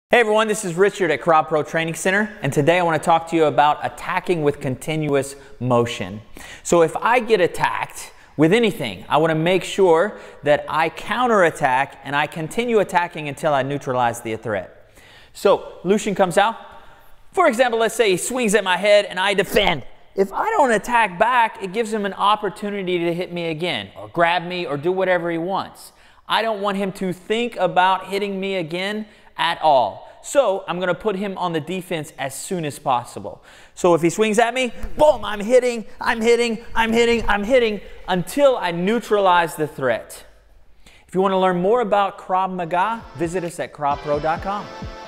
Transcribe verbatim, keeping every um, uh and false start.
Hey everyone, this is Richard at Krav Pro Training Center, and today I want to talk to you about attacking with continuous motion. So if I get attacked with anything, I want to make sure that I counterattack and I continue attacking until I neutralize the threat. So Lucian comes out. For example, let's say he swings at my head and I defend. If I don't attack back, it gives him an opportunity to hit me again, or grab me, or do whatever he wants. I don't want him to think about hitting me again at all. So I'm going to put him on the defense as soon as possible. So if he swings at me, boom, I'm hitting, I'm hitting, I'm hitting, I'm hitting until I neutralize the threat. If you want to learn more about Krav Maga, visit us at krav pro dot com.